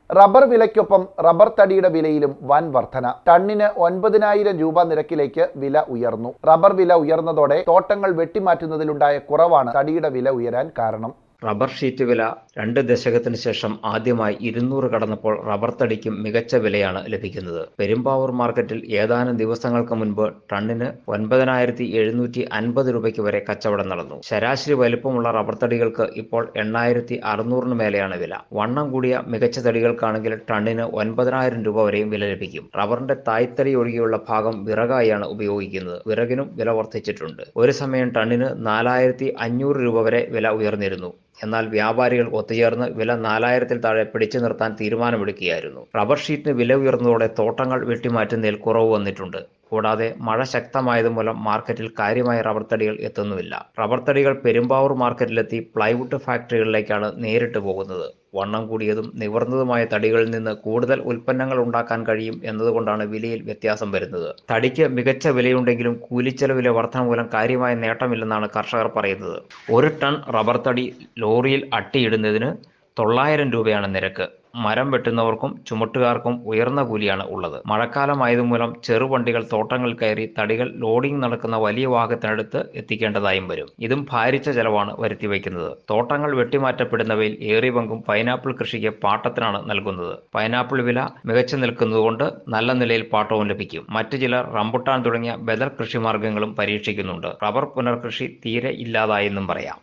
Rubber വിലയ്ക്കൊപ്പം rubber തടിയുടെ വിലയിലും വൻ വർധന. ടണ്ണിന് 9,000 രൂപ നിരക്കിലേക്ക് വില ഉയർന്നു. റബ്ബർ വില ഉയർന്നതോടെ തോട്ടങ്ങൾ വെട്ടിമാറ്റുന്നതിലുണ്ടായ കുറവാണ് തടിയുടെ വില ഉയരാൻ കാരണം. റബ്ബർ ഷീറ്റ് വില 2 ദശകത്തിന് ശേഷം ആദ്യമായി 200 കടന്നപ്പോൾ റബ്ബർ തടിക്കും മികച്ച വിലയാണ് ലഭിക്കുന്നത്. പെരുമ്പാവൂർ മാർക്കറ്റിൽ ഏതാനും ദിവസങ്ങൾക്ക് മുൻപ് ടണ്ണിന് 9,750 രൂപയ്ക്ക് വരെ കച്ചവടം നടന്നു. ശരാശരി വലിപ്പമുള്ള റബ്ബർ തടികൾക്ക് ഇപ്പോൾ 8,600 മേലെയാണ് വില. വണ്ണം കൂടിയ മികച്ച തടികൾക്കാണെങ്കിൽ ടണ്ണിന് 9,000 രൂപ വരെയും വില ലഭിക്കും. റബ്ബറിന്റെ തായ്തടി ഒഴികെയുള്ള ഭാഗം വിറകായാണ് ഉപയോഗിക്കുന്നത്. വിറകിനും വില വർദ്ധിച്ചിട്ടുണ്ട്. ഒരു സമയം ടണ്ണിന് 4,500 രൂപ വരെ വില ഉയർന്നിരുന്നു. എന്നാൽ വ്യാപാരികൾ ഒത്തുചേർന്ന് വില 4,000-ൽ താഴെ പിടിച്ചു നിർത്താൻ തീരുമാനമെടുക്കുകയായിരുന്നു. റബ്ബർ ഷീറ്റിന് വില ഉയർന്നതോടെ തോട്ടങ്ങൾ വെട്ടിമാറ്റുന്നതിൽ കുറവ് വന്നിട്ടുണ്ട്. കൂടാതെ മഴ ശക്തമായതുമൂലം മാർക്കറ്റിൽ കാര്യമായ റബ്ബർ തടികൾ എത്തുന്നുമില്ല. റബ്ബർ തടികൾ പെരുമ്പാവൂർ മാർക്കറ്റിലെത്തി പ്ലൈവുഡ് ഫാക്ടറികളിലേക്കാണ് നേരിട്ട് പോകുന്നത്. വണ്ണം കൂടിയതും നിവർന്നതുമായ തടികളിൽ നിന്ന് കൂടുതൽ ഉൽപ്പന്നങ്ങൾ ഉണ്ടാക്കാൻ കഴിയും എന്നതുകൊണ്ടാണ് വിലയിൽ വ്യത്യാസം വരുന്നത്. തടിക്ക് മികച്ച വിലയുണ്ടെങ്കിലും കൂലിച്ചെലവിലെ വർധന മൂലം കാര്യമായ നേട്ടമില്ലെന്നാണ് കർഷകർ പറയുന്നത്. 1 ടൺ റബ്ബർ തടി ലോറിയിൽ അട്ടിയിടുന്നതിന് 900 രൂപയാണ് നിരക്ക്. മരം വെട്ടുന്നവർക്കും ചുമട്ടുകാർക്കും ഉയർന്ന കൂലിയാണ് ഉള്ളത്. മഴക്കാലമായതുമൂലം ചെറുവണ്ടികൾ തോട്ടങ്ങൾ കയറി തടികൾ ലോഡിംഗ് നടക്കുന്ന വലിയ വാഹനത്തിനടുത്ത് എത്തിക്കേണ്ടതായും വരും. ഇതും ഭാരിച്ച ചെലവാണ് വരുത്തിവെക്കുന്നത്. തോട്ടങ്ങൾ വെട്ടിമാറ്റപ്പെടുന്നവയിൽ ഏറിയ പങ്കും പൈനാപ്പിൾ കൃഷിക്ക് പാട്ടത്തിനാണ് നൽകുന്നത്. പൈനാപ്പിൾ വില മികച്ചു നിൽക്കുന്നതുകൊണ്ട് നല്ല നിലയിൽ പാട്ടവും ലഭിക്കും. മറ്റു ചിലർ റംബുട്ടാൻ തുടങ്ങിയ ബദൽ കൃഷിമാർഗങ്ങളും പരീക്ഷിക്കുന്നുണ്ട്. റബ്ബർ പുനർകൃഷി തീരെ ഇല്ലാതായെന്നും പറയാം.